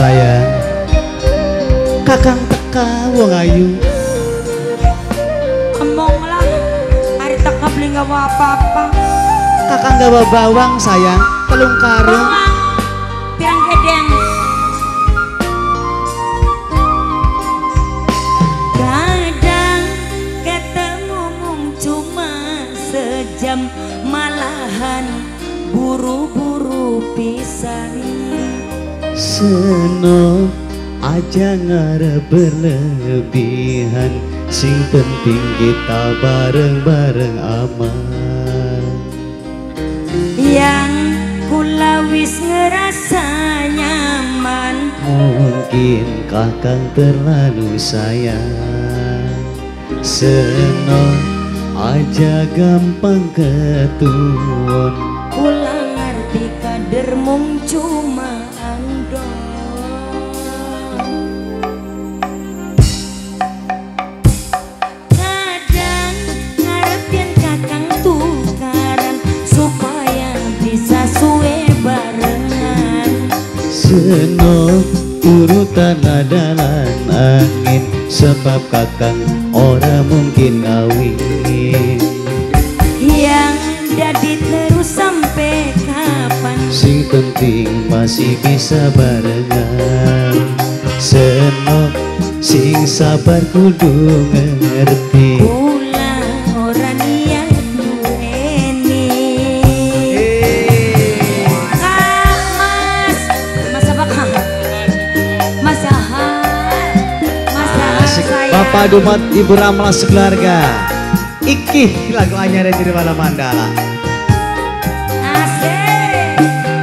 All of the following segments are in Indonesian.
sayang. Kakang teka wong ayu. Omonglah, hari teka beli nggak mau apa-apa. Kakang gawa bawang sayang, telung karung. Bawang, pirang gedeng. Kadang ketemu mung cuma sejam, malahan buru-buru pisan. Seno aja ngarep berlebihan, sing penting kita bareng-bareng aman. Yang kula wis ngerasa nyaman, Mungkin kakang terlalu sayang. Seno aja gampang ketuon, kula ngerti kader mung cuma andon. Kadang ngarepin kakang tukaran supaya bisa suwe barengan. Seno urutan adalan angin, sebab kakang ora mungkin ngawin. Yang jadi terus sampai kapan? Sing penting masih bisa barengan. Seno sing sabar kudu ngerti. Kula ora niat duweni. Kak Mas, Mas apa Kak? Mas Jahal, Mas Jahal sayang. Bapak Dumat, Ibu Ramlah sekeluarga. Iki lagu anyar dari Wala Mandala. Asik.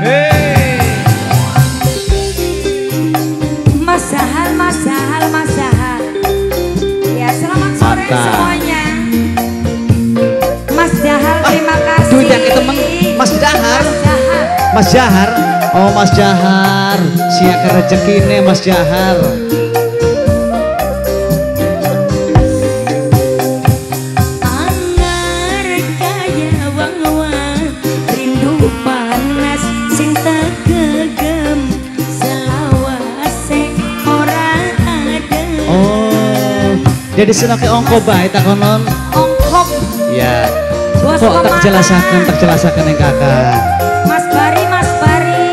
Mas Jahal, Mas Jahal, Mas Jahal. Ya selamat sore Mantap. semuanya. Mas Jahal terima kasih. Duit yang itu Mas Jahar. Mas Jahal. Mas Jahar. Oh Mas Jahar, siapa rezekine Mas Jahar. Anggar kaya wang-wang, rindu panas sing tegegem, selawase ora ada. Oh, jadi senake ongko bae tak konon. Ongkok Ya. bos Kok tak pemanah. jelasaken yang kakak. Mas Bari, Mas Bari.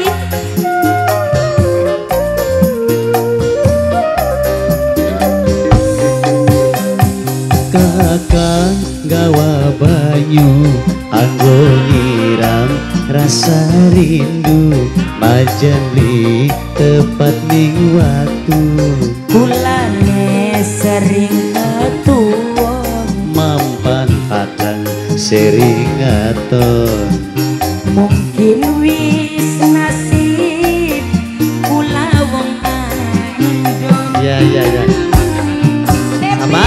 Kakang gawa banyu anggo nyiram rasa rindu, majeli tepat ning waktu. Kulane sering ketuwon, Mampan kakang seringaton. mungkin wis nasib kula wong andon. Ya. Apa?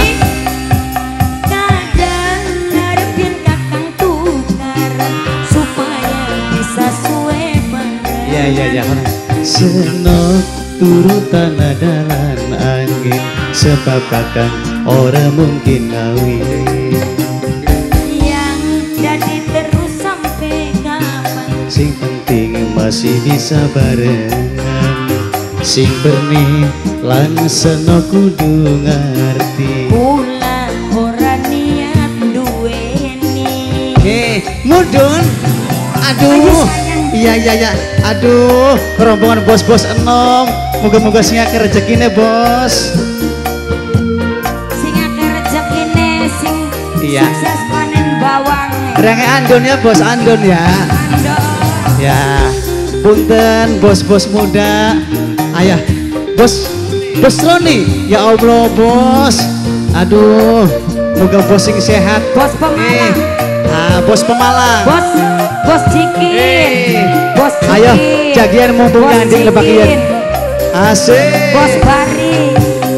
Kadang ngarepin kakang tukaran supaya bisa suwe bareng. Ya. Seno turutan adalan angin, sebab kakang ora mungkin ngawin. Yang jadi terus sampai kapan? Sing penting masih bisa barengan. Sing berni lan seno kudu ngerti. Kula ora niat duweni. Mudun. Ayo, Aduh. sayang. Iya. Aduh, rombongan bos-bos enom. Moga-moga sing akeh rezekine, Bos. Sing akeh rezekine, sing Iya. sukses panen bawang. Renge Andon ya, Bos Andon ya. Andon. Ya, punten bos-bos muda. Ayah, bos Roni. Ya Allah, Bos. Aduh, moga bos sing sehat. Bos Pemalang. Bos Pemalang. Bos Jikin. Bos Jikin. Ayo, jagian mumpung Bos nyanding lebakian. Jikin. Asik. Bos Bari.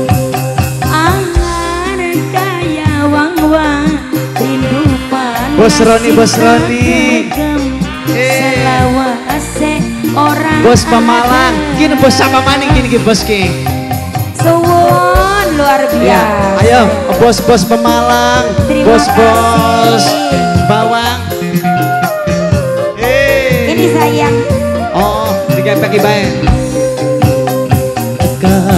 Angar kaya wang-wang, rindu panas. Bos Roni, Bos sing Roni. tegem, selawase orang Bos Pemalang. ada. Gini bos sama maning gini bos ki. Suwun luar Ya, biasa. ayo bos-bos Pemalang, Terima bos-bos kasih. Bawang. Ini sayang. Oh, digepeki bae.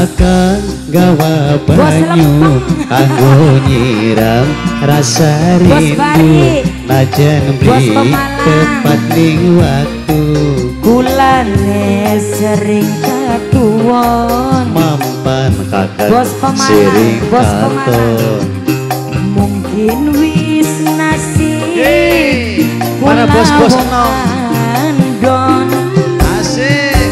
Kakang gawa banyu kanggo nyiram rasa rindu najan beli tepat ning waktu kulane sering katuwon mampan kakang bos pemalang sering bos pemalang katon mungkin wis nasib para bos-bos andon asik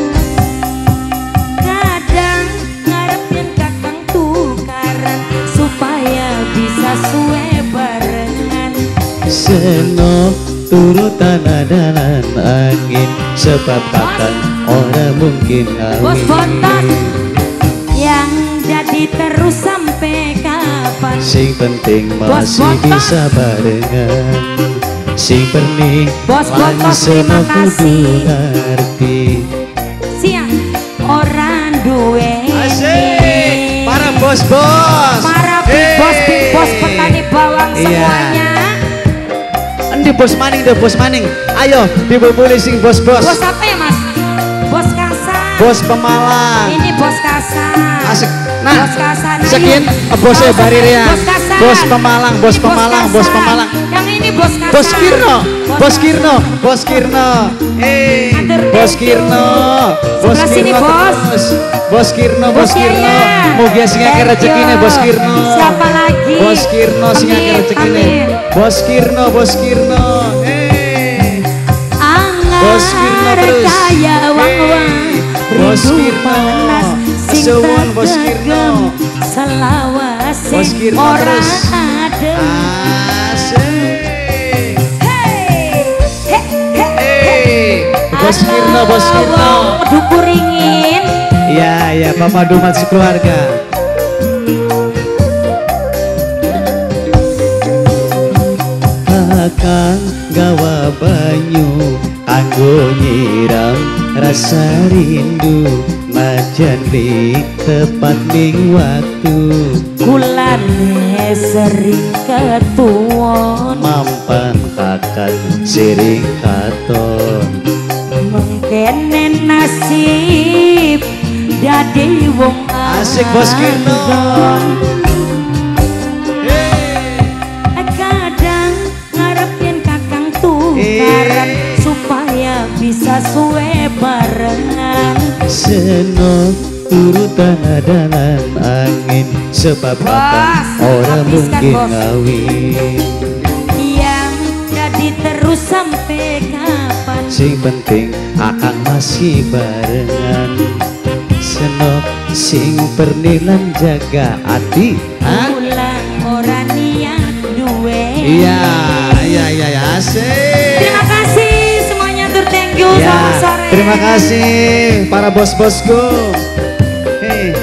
kadang ngarepin kakang tukaran supaya bisa suwe barengan seno turutan adalan angin sebab kakang orang mungkin bos bontot ngawin yang jadi terus sampai kapan sing penting masih bisa barengan sing pernih Bos lan bontot terima seno kudu kasih ngerti siang orang duwe asik para bos-bos para big bos petani bawang Iya. semuanya Endi bos maning deh bos maning ayo dibubuli sing bos-bos bos apa ya mas bos kasar bos Pemalang ini bos kasar asik nah bos kasar nah, sekian yuk. bosnya Bos Baririan kasar. bos Pemalang bos Ini Pemalang bos kasar. Pemalang yang ini bos kasar bos Kirno bos kasar. Kirno bos Kirno Atur, bos thank you. Kirno bos Sebelah sini, Kirno bos. terus. Bos Kirno bos Bos Kirno Yaya. mugia sing akeh Thank rezekine you. bos Kirno Siapa lagi? bos Kirno sing akeh Amin, rezekine amin. bos Kirno bos Kirno Bos Kirno Angar terus. kaya wang-wang Bos rindu Kirno. panas sing Suwun, Bos Kirno. tegem selawase Bos Kirno ora terus. adem asik hey hey hey Bos Kirno bos Kirno dukur ringin iya ya Papa Dumat sekeluarga kakang gawa banyu kanggo nyiram rasa rindu najan di tepat ning waktu kulane sering ketuwon mampan kakang sering katon mengkene nasib dadi wong asik bos Kirno kadang ngarepin kakang tukaran supaya bisa suwe barengan seno turutan adalan angin sebab kakang Bos, orang habiskan, mungkin Bos. ngawin yang jadi terus sampai kapan sing penting akang masih barengan seno sing pernilan jaga hati ulang orang niat duwe iya asik terima kasih semuanya tur thank you ya, selamat sore terima kasih para bos-bosku hei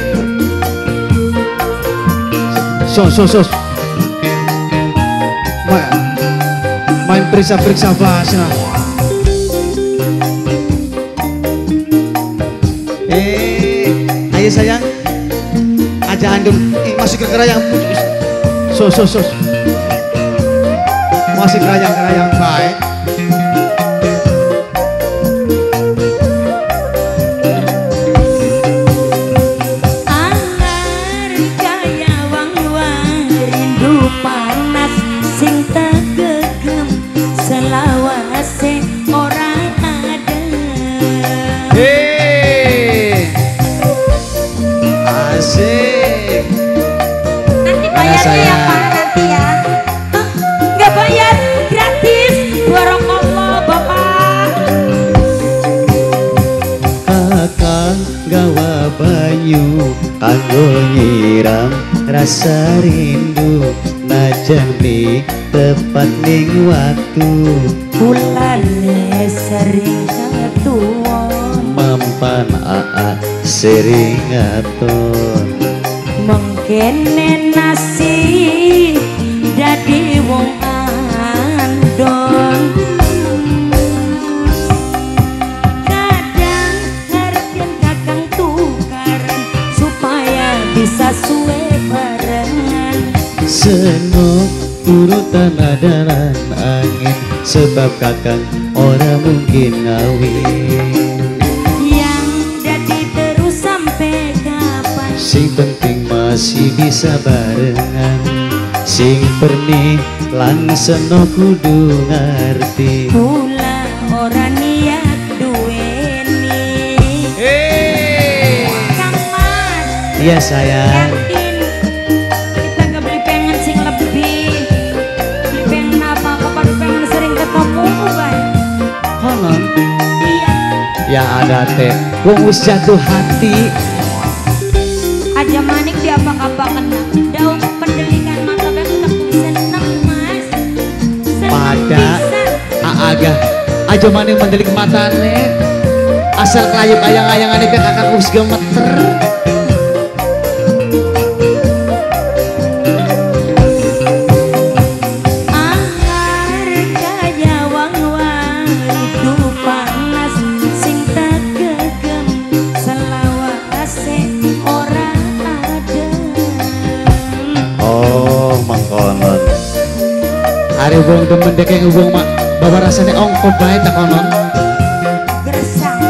sos main periksa-periksa bahasa ayo sayang aja andum masuk ke kerayang sos masih kerayang baik Angar kaya wang-wang rindu panas sing tegegem selawase orang ada asik nanti Mana bayarnya saya? ya Pak nanti ya Hah? nggak bayar gratis barakallah Bapak kakang gawa banyu kanggo nyiram rasa rindu najan di tepat ning waktu bulane sering ketuwon mampan aa sering ngaton mengkene nasib dadi wong andon kadang ngarepin kakang tukaran supaya bisa suwe barengan seno turutan adalan angin sebab kakang orang mungkin ngawin yang jadi terus sampai kapan sing penting masih bisa barengan. Sing perni langsung kudu ngerti. Kula ora niat duweni. Kang Mas. Iya sayang. Yakin kita gak beli pengen sing lebih. Beli pengen apa? Kapan pengen sering ketemu Bay? Konon. Iya. Ya ada teh. Wong wis jatuh hati. Aja manik di apa-apakan. Daun pendelikan mata baik tak seneng Mas. Seneng Pada pisan. Aaga aja maning mendelik matane. Asal kayu ayang-ayangane pe kakak wis gemeter. Anggar kaya wang-wang itu panas sing tak gegem selawase ora adem. Oh, mangkonon. Ari wong demen dek wong mak bawa rasane ongko bae tak konon. Gersang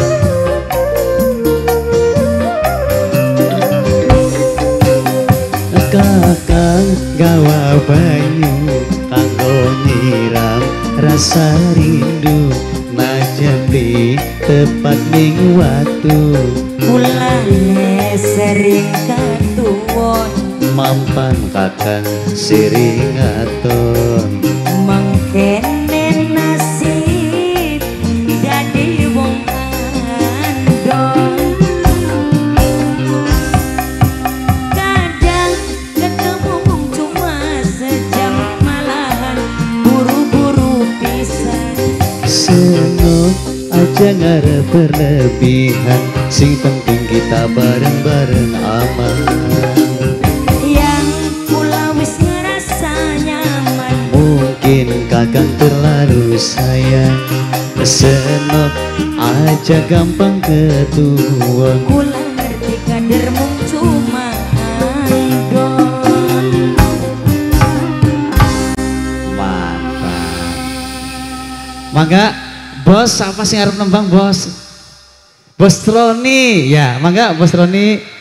Kakang gawa banyu kanggo nyiram rasa rindu najapi tepat ning watu mulane sering katuwon mampan kakang seringaton mengkene nasib dadi wong andong. Kadang ketemu cuma sejam malahan buru-buru pisan. senok aja ngarep berlebihan sing penting kita bareng-bareng aman. Yang pula wis ngerasa nyaman Mungkin kakang terlalu sayang senok aja gampang ketuan. kula ngerti kadermu cuma andon. Mantap. Mangga bos apa sih ngarep nembang bos? Bos Roni ya, mangga bos Roni